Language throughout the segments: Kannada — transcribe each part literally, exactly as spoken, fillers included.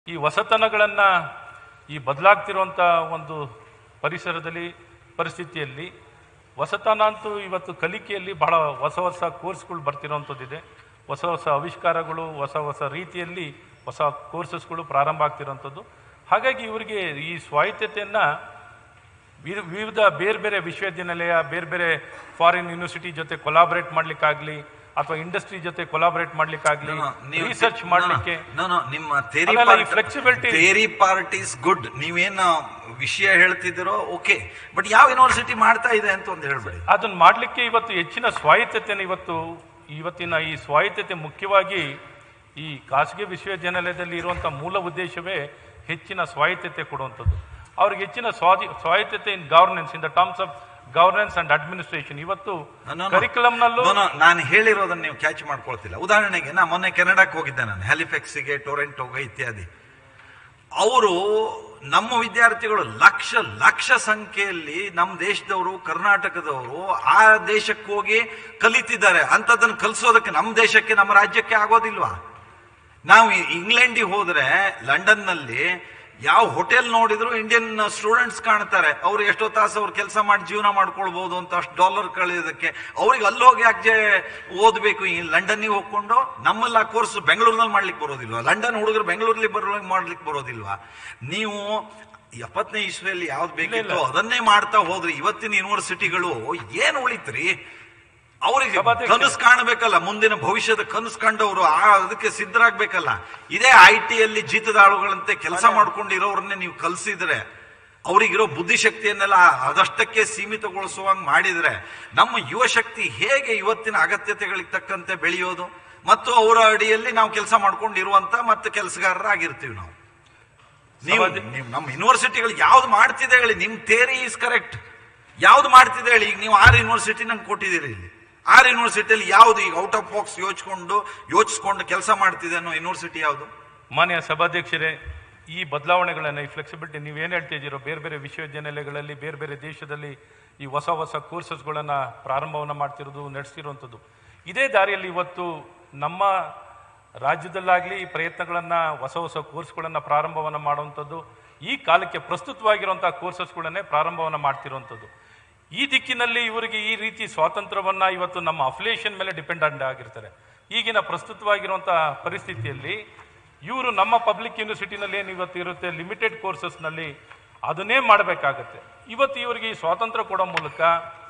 ಈ ಹೊಸತನಗಳನ್ನು ಈ ಬದಲಾಗ್ತಿರುವಂಥ ಒಂದು ಪರಿಸರದಲ್ಲಿ ಪರಿಸ್ಥಿತಿಯಲ್ಲಿ ಹೊಸತನ ಅಂತೂ ಇವತ್ತು ಕಲಿಕೆಯಲ್ಲಿ ಬಹಳ ಹೊಸ ಹೊಸ ಕೋರ್ಸ್ಗಳು ಬರ್ತಿರೋವಂಥದ್ದಿದೆ. ಹೊಸ ಹೊಸ ಆವಿಷ್ಕಾರಗಳು, ಹೊಸ ಹೊಸ ರೀತಿಯಲ್ಲಿ ಹೊಸ ಕೋರ್ಸಸ್ಗಳು ಪ್ರಾರಂಭ ಆಗ್ತಿರೋವಂಥದ್ದು. ಹಾಗಾಗಿ ಇವರಿಗೆ ಈ ಸ್ವಾಯತ್ತತೆಯನ್ನು ವಿವಿಧ ಬೇರೆ ಬೇರೆ ವಿಶ್ವವಿದ್ಯಾನಿಲಯ, ಬೇರೆ ಬೇರೆ ಫಾರಿನ್ ಯೂನಿವರ್ಸಿಟಿ ಜೊತೆ ಕೊಲಾಬರೇಟ್ ಮಾಡ್ಲಿಕ್ಕಾಗಲಿ ಅಥವಾ ಇಂಡಸ್ಟ್ರಿ ಜೊತೆ ಕೊಲಾಬರೇಟ್ ಮಾಡ್ಲಿಕ್ಕಾಗಲಿ, ರಿಸರ್ಚ್ ಮಾಡ್ಲಿಕ್ಕೆ ನಿಮ್ಮ flexibility theory part is good. ನೀವೇನು ವಿಷಯ ಹೇಳ್ತಿದ್ದೀರೋ ಓಕೆ, ಬಟ್ ಯಾವ ಯೂನಿವರ್ಸಿಟಿ ಮಾಡ್ತಾ ಇದೆ ಅಂತ ಒಂದು ಹೇಳ್ಬೇಡಿ. ಅದನ್ನ ಮಾಡ್ಲಿಕ್ಕೆ ಇವತ್ತು ಹೆಚ್ಚಿನ ಸ್ವಾಯತ್ತತೆಯನ್ನು ಇವತ್ತು ಇವತ್ತಿನ ಈ ಸ್ವಾಯತ್ತತೆ ಮುಖ್ಯವಾಗಿ ಈ ಖಾಸಗಿ ವಿಶ್ವವಿದ್ಯಾನಿಲಯದಲ್ಲಿ ಇರುವಂಥ ಮೂಲ ಉದ್ದೇಶವೇ ಹೆಚ್ಚಿನ ಸ್ವಾಯತ್ತತೆ ಕೊಡುವಂಥದ್ದು. ಅವ್ರಿಗೆ ಹೆಚ್ಚಿನ ಸ್ವಾಧಿ ಸ್ವಾಯತ್ತತೆ in governance, in the terms of governance and administration. ಇವತ್ತು ಕರಿಕ್ಯುಲಮ್ನಲ್ಲೂ ನಾನು ಹೇಳಿರೋದನ್ನ ನೀವು ಕ್ಯಾಚ್ ಮಾಡ್ಕೊಳ್ತಿಲ್ಲ. ಉದಾಹರಣೆಗೆ ನಾ ಮೊನ್ನೆ ಕೆನಡಾಕ್ಕೆ ಹೋಗಿದ್ದೆ, ನಾನು ಹ್ಯಾಲಿಫ್ಯಾಕ್ಸ್ಗೆ, ಟೊರೆಂಟೋಗೆ ಇತ್ಯಾದಿ. ಅವರು ನಮ್ಮ ವಿದ್ಯಾರ್ಥಿಗಳು ಲಕ್ಷ ಲಕ್ಷ ಸಂಖ್ಯೆಯಲ್ಲಿ ನಮ್ಮ ದೇಶದವರು, ಕರ್ನಾಟಕದವರು ಆ ದೇಶಕ್ಕೆ ಹೋಗಿ ಕಲಿತಿದ್ದಾರೆ. ಅಂಥದ್ದನ್ನು ಕಲಿಸೋದಕ್ಕೆ ನಮ್ಮ ದೇಶಕ್ಕೆ, ನಮ್ಮ ರಾಜ್ಯಕ್ಕೆ ಆಗೋದಿಲ್ವಾ? ನಾವು ಇಂಗ್ಲೆಂಡಿಗೆ ಹೋದ್ರೆ ಲಂಡನ್ ನಲ್ಲಿ ಯಾವ ಹೋಟೆಲ್ ನೋಡಿದ್ರು ಇಂಡಿಯನ್ ಸ್ಟೂಡೆಂಟ್ಸ್ ಕಾಣ್ತಾರೆ. ಅವ್ರು ಎಷ್ಟೋ ತಾಸು ಅವ್ರು ಕೆಲಸ ಮಾಡಿ ಜೀವನ ಮಾಡ್ಕೊಳ್ಬಹುದು ಅಂತ ಅಷ್ಟು ಡಾಲರ್ ಕಳೆಯೋದಕ್ಕೆ. ಅವ್ರಿಗೆ ಅಲ್ಲಿ ಹೋಗಿ ಯಾಕೆ ಓದಬೇಕು? ಈ ಲಂಡನ್ನಿಗೆ ಹೋಗ್ಕೊಂಡು ನಮ್ಮಲ್ಲಿ ಆ ಕೋರ್ಸ್ ಬೆಂಗಳೂರಿನಲ್ಲಿ ಮಾಡ್ಲಿಕ್ಕೆ ಬರೋದಿಲ್ವಾ? ಲಂಡನ್ ಹುಡುಗರು ಬೆಂಗಳೂರಲ್ಲಿ ಬರೋ ಮಾಡ್ಲಿಕ್ಕೆ ಬರೋದಿಲ್ವಾ? ನೀವು ಎಪ್ಪತ್ತನೇ ಇಸ್ವಿಯಲ್ಲಿ ಯಾವ್ದು ಬೇಕಿತ್ತು ಅದನ್ನೇ ಮಾಡ್ತಾ ಹೋದ್ರಿ. ಇವತ್ತಿನ ಯೂನಿವರ್ಸಿಟಿಗಳು ಏನು ಉಳಿತ್ರಿ? ಅವ್ರಿಗೆ ಕನಸು ಕಾಣಬೇಕಲ್ಲ, ಮುಂದಿನ ಭವಿಷ್ಯದ ಕನಸು ಕಂಡವರು ಆ ಅದಕ್ಕೆ ಸಿದ್ಧರಾಗ್ಬೇಕಲ್ಲ. ಇದೇ ಐ ಟಿಯಲ್ಲಿ ಜೀತದಾಳುಗಳಂತೆ ಕೆಲಸ ಮಾಡ್ಕೊಂಡಿರೋರನ್ನೇ ನೀವು ಕಲಿಸಿದ್ರೆ, ಅವ್ರಿಗಿರೋ ಬುದ್ಧಿಶಕ್ತಿಯನ್ನೆಲ್ಲ ಅದಷ್ಟಕ್ಕೆ ಸೀಮಿತಗೊಳಿಸುವಂಗೆ ಮಾಡಿದ್ರೆ, ನಮ್ಮ ಯುವ ಶಕ್ತಿ ಹೇಗೆ ಇವತ್ತಿನ ಅಗತ್ಯತೆಗಳಿಗೆ ತಕ್ಕಂತೆ ಬೆಳೆಯೋದು? ಮತ್ತು ಅವರ ಅಡಿಯಲ್ಲಿ ನಾವು ಕೆಲಸ ಮಾಡ್ಕೊಂಡಿರುವಂತ ಮತ್ತೆ ಕೆಲಸಗಾರರಾಗಿರ್ತೀವಿ ನಾವು. ನೀವು ನಮ್ಮ ಯೂನಿವರ್ಸಿಟಿಗಳು ಯಾವ್ದು ಮಾಡ್ತಿದೆ ಹೇಳಿ? ನಿಮ್ ಥಿಯರಿ ಈಸ್ ಕರೆಕ್ಟ್. ಯಾವ್ದು ಮಾಡ್ತಿದೆ ಹೇಳಿ? ಈಗ ನೀವು ಆರು ಯೂನಿವರ್ಸಿಟಿ ನಂಗೆ ಕೊಟ್ಟಿದ್ದೀರಿ. ಇಲ್ಲಿ ಆರು ಯೂನಿವರ್ಸಿಟಿಯಲ್ಲಿ ಯಾವ್ದು ಈಗ ಔಟ್ ಆಫ್ ಬಾಕ್ಸ್ ಯೋಚಿಸ್ಕೊಂಡು ಯೋಚಿಸ್ಕೊಂಡು ಕೆಲಸ ಮಾಡ್ತಿದೆ ಅನ್ನೋ ಯೂನಿವರ್ಸಿಟಿ ಯಾವುದು? ಮಾನ್ಯ ಸಭಾಧ್ಯಕ್ಷರೇ, ಈ ಬದಲಾವಣೆಗಳನ್ನು, ಈ ಫ್ಲೆಕ್ಸಿಬಿಲಿಟಿ ನೀವೇನು ಹೇಳ್ತಾ ಇದ್ದೀರೋ, ಬೇರೆ ಬೇರೆ ವಿಶ್ವವಿದ್ಯಾನಿಲಯಗಳಲ್ಲಿ, ಬೇರೆ ಬೇರೆ ದೇಶದಲ್ಲಿ ಈ ಹೊಸ ಹೊಸ ಕೋರ್ಸಸ್ಗಳನ್ನು ಪ್ರಾರಂಭವನ್ನು ಮಾಡ್ತಿರೋದು, ನಡೆಸ್ತಿರುವಂಥದ್ದು, ಇದೇ ದಾರಿಯಲ್ಲಿ ಇವತ್ತು ನಮ್ಮ ರಾಜ್ಯದಲ್ಲಾಗಲಿ ಈ ಪ್ರಯತ್ನಗಳನ್ನು, ಹೊಸ ಹೊಸ ಕೋರ್ಸ್ಗಳನ್ನು ಪ್ರಾರಂಭವನ್ನು ಮಾಡುವಂಥದ್ದು, ಈ ಕಾಲಕ್ಕೆ ಪ್ರಸ್ತುತವಾಗಿರುವಂಥ ಕೋರ್ಸಸ್ಗಳನ್ನೇ ಪ್ರಾರಂಭವನ್ನು ಮಾಡ್ತಿರುವಂಥದ್ದು. ಈ ದಿಕ್ಕಿನಲ್ಲಿ ಇವರಿಗೆ ಈ ರೀತಿ ಸ್ವಾತಂತ್ರ್ಯವನ್ನು ಇವತ್ತು ನಮ್ಮ ಅಫಿಲಿಯೇಷನ್ ಮೇಲೆ ಡಿಪೆಂಡೆಂಟ್ ಆಗಿರ್ತಾರೆ. ಈಗಿನ ಪ್ರಸ್ತುತವಾಗಿರುವಂಥ ಪರಿಸ್ಥಿತಿಯಲ್ಲಿ ಇವರು ನಮ್ಮ ಪಬ್ಲಿಕ್ ಯೂನಿವರ್ಸಿಟಿನಲ್ಲಿ ಏನು ಇವತ್ತು ಇರುತ್ತೆ ಲಿಮಿಟೆಡ್ ಕೋರ್ಸಸ್ನಲ್ಲಿ ಅದನ್ನೇ ಮಾಡಬೇಕಾಗತ್ತೆ. ಇವತ್ತು ಇವರಿಗೆ ಈ ಸ್ವಾತಂತ್ರ್ಯ ಕೊಡೋ ಮೂಲಕ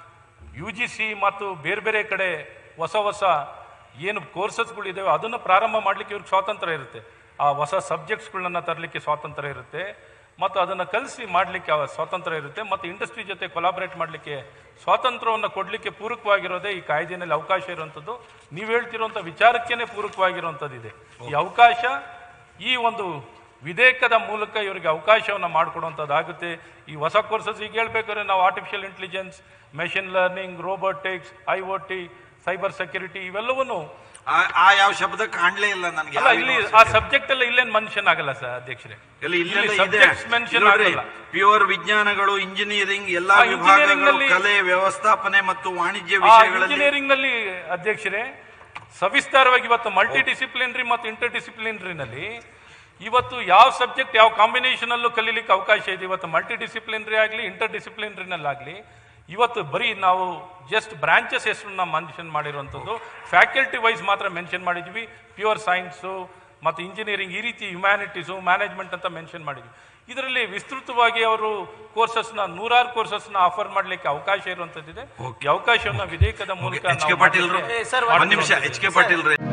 ಯು ಜಿ ಸಿ ಮತ್ತು ಬೇರೆ ಬೇರೆ ಕಡೆ ಹೊಸ ಹೊಸ ಏನು ಕೋರ್ಸಸ್ಗಳಿದ್ದಾವೆ ಅದನ್ನು ಪ್ರಾರಂಭ ಮಾಡಲಿಕ್ಕೆ ಇವ್ರಿಗೆ ಸ್ವಾತಂತ್ರ್ಯ ಇರುತ್ತೆ. ಆ ಹೊಸ ಸಬ್ಜೆಕ್ಟ್ಸ್ಗಳನ್ನ ತರಲಿಕ್ಕೆ ಸ್ವಾತಂತ್ರ್ಯ ಇರುತ್ತೆ ಮತ್ತು ಅದನ್ನು ಕಲಿಸಿ ಮಾಡಲಿಕ್ಕೆ ಸ್ವಾತಂತ್ರ್ಯ ಇರುತ್ತೆ ಮತ್ತು ಇಂಡಸ್ಟ್ರಿ ಜೊತೆ ಕೊಲಾಬರೇಟ್ ಮಾಡಲಿಕ್ಕೆ ಸ್ವಾತಂತ್ರ್ಯವನ್ನು ಕೊಡಲಿಕ್ಕೆ ಪೂರಕವಾಗಿರೋದೇ ಈ ಕಾಯ್ದೆಯಲ್ಲಿ ಅವಕಾಶ ಇರುವಂಥದ್ದು. ನೀವು ಹೇಳ್ತಿರುವಂಥ ವಿಚಾರಕ್ಕೇ ಪೂರಕವಾಗಿರುವಂಥದ್ದು ಇದೆ. ಈ ಅವಕಾಶ ಈ ಒಂದು ವಿಧೇಯಕದ ಮೂಲಕ ಇವರಿಗೆ ಅವಕಾಶವನ್ನು ಮಾಡಿಕೊಡುವಂಥದ್ದಾಗುತ್ತೆ. ಈ ಹೊಸ ಕೋರ್ಸಸ್ ಈಗ ಹೇಳ್ಬೇಕಾದ್ರೆ ನಾವು artificial intelligence, machine learning, robotics, I O T, cyber security ಇವೆಲ್ಲವನ್ನು ಆ ಯಾವ ಶಬ್ದ ಕಾಣಲೇ ಇಲ್ಲ ನನಗೆ. ಇಲ್ಲಿ ಆ ಸಬ್ಜೆಕ್ಟ್ ಎಲ್ಲ ಇಲ್ಲೇನು ಮೆನ್ಷನ್ ಆಗಲ್ಲ ಸರ್ ಅಧ್ಯಕ್ಷರೇ. ಪ್ಯೂರ್ ವಿಜ್ಞಾನಗಳು, ಇಂಜಿನಿಯರಿಂಗ್, ಎಲ್ಲಾ ವಿಭಾಗಗಳು, ಕಲೆ, ವ್ಯವಸ್ಥಾಪನೆ ಮತ್ತು ವಾಣಿಜ್ಯ ವಿಷಯಗಳಲ್ಲಿ ಇಂಜಿನಿಯರಿಂಗ್ ನಲ್ಲಿ ಅಧ್ಯಕ್ಷರೇ ಸವಿಸ್ತಾರವಾಗಿ ಇವತ್ತು ಮಲ್ಟಿ ಡಿಸಿಪ್ಲಿನರಿ ಮತ್ತು ಇಂಟರ್ ಡಿಸಿಪ್ಲಿನರಿನಲ್ಲಿ ಇವತ್ತು ಯಾವ ಸಬ್ಜೆಕ್ಟ್ ಯಾವ ಕಾಂಬಿನೇಷನ್ ಅಲ್ಲೂ ಕಲೀಲಿಕ್ಕೆ ಅವಕಾಶ ಇದೆ. ಇವತ್ತು ಮಲ್ಟಿ ಡಿಸಿಪ್ಲಿನರಿ ಆಗಲಿ ಇಂಟರ್ ಡಿಸಿಪ್ಲಿನರಿನಲ್ಲಾಗಲಿ ಇವತ್ತು ಬರೀ ನಾವು ಜಸ್ಟ್ ಬ್ರಾಂಚಸ್ ಹೆಸರನ್ನ ಮೆನ್ಷನ್ ಮಾಡಿರುವಂಥದ್ದು, ಫ್ಯಾಕಲ್ಟಿ ವೈಸ್ ಮಾತ್ರ ಮೆನ್ಷನ್ ಮಾಡಿದ್ವಿ. ಪ್ಯೂರ್ ಸೈನ್ಸು ಮತ್ತು ಇಂಜಿನಿಯರಿಂಗ್ ಈ ರೀತಿ ಹ್ಯುಮ್ಯಾನಿಟೀಸು, ಮ್ಯಾನೇಜ್ಮೆಂಟ್ ಅಂತ ಮೆನ್ಷನ್ ಮಾಡಿದ್ವಿ. ಇದರಲ್ಲಿ ವಿಸ್ತೃತವಾಗಿ ಅವರು ಕೋರ್ಸಸ್ನ ನೂರಾರು ಕೋರ್ಸಸ್ನ ಆಫರ್ ಮಾಡಲಿಕ್ಕೆ ಅವಕಾಶ ಇರುವಂಥದ್ದಿದೆ. ಈ ಅವಕಾಶವನ್ನು ವಿಧೇಯಕದ ಮೂಲಕ ಎಚ್ ಕೆ ಪಾಟೀಲ್